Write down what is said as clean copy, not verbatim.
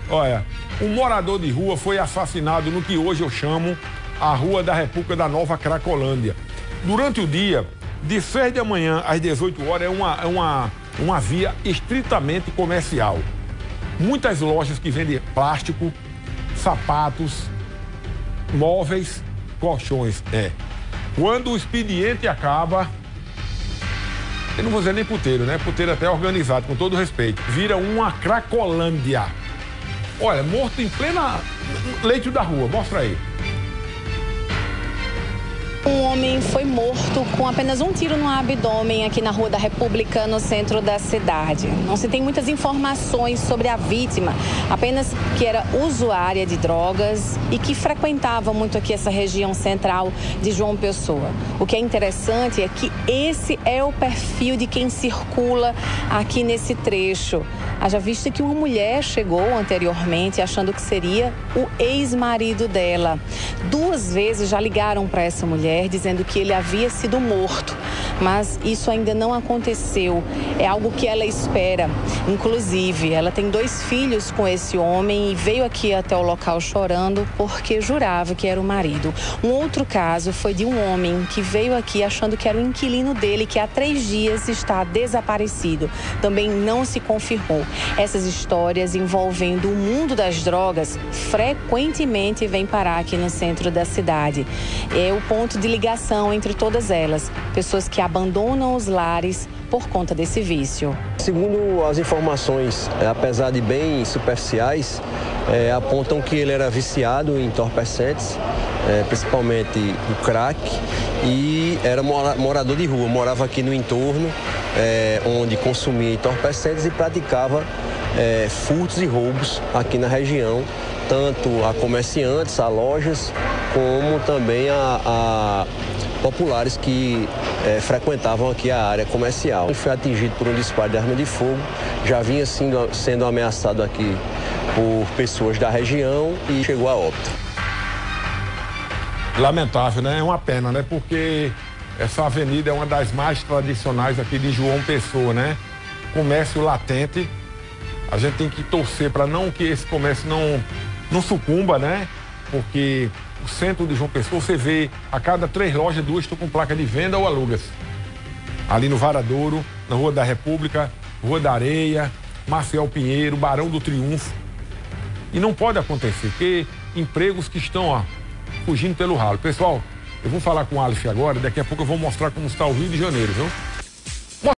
Olha, um morador de rua foi assassinado no que hoje eu chamo a Rua da República da Nova Cracolândia. Durante o dia, de 6 da manhã às 18 horas, é uma via estritamente comercial. Muitas lojas que vendem plástico, sapatos, móveis, colchões. Quando o expediente acaba, eu não vou dizer nem puteiro, né? Puteiro até organizado, com todo respeito. Vira uma Cracolândia. Olha, morto em plena leito da rua. Mostra aí. Um homem foi morto com apenas um tiro no abdômen aqui na Rua da República, no centro da cidade. Não se tem muitas informações sobre a vítima, apenas que era usuária de drogas e que frequentava muito aqui essa região central de João Pessoa. O que é interessante é que esse é o perfil de quem circula aqui nesse trecho. Haja vista que uma mulher chegou anteriormente achando que seria o ex-marido dela. 2 vezes já ligaram para essa mulher dizendo que ele havia sido morto, mas isso ainda não aconteceu. É algo que ela espera. Inclusive, ela tem 2 filhos com esse homem e veio aqui até o local chorando porque jurava que era o marido. Um outro caso foi de um homem que veio aqui achando que era o inquilino dele, que há 3 dias está desaparecido. Também não se confirmou. Essas histórias envolvendo o mundo das drogas frequentemente vêm parar aqui no centro da cidade. É o ponto de ligação entre todas elas. Pessoas que abandonam os lares por conta desse vício. Segundo as informações, apesar de bem superficiais, apontam que ele era viciado em entorpecentes, principalmente o crack, e era morador de rua, morava aqui no entorno, onde consumia entorpecentes e praticava furtos e roubos aqui na região, tanto a comerciantes, a lojas, como também a populares que frequentavam aqui a área comercial. Ele foi atingido por um disparo de arma de fogo, já vinha sendo ameaçado aqui por pessoas da região e chegou a óbito. Lamentável, né? É uma pena, né? Porque essa avenida é uma das mais tradicionais aqui de João Pessoa, né? Comércio latente. A gente tem que torcer para não que esse comércio não sucumba, né? Porque o centro de João Pessoa, você vê a cada 3 lojas, 2 estão com placa de venda ou alugas. Ali no Varadouro, na Rua da República, Rua da Areia, Marcel Pinheiro, Barão do Triunfo. E não pode acontecer, porque empregos que estão fugindo pelo ralo. Pessoal, eu vou falar com o Aleph agora, daqui a pouco eu vou mostrar como está o Rio de Janeiro, viu?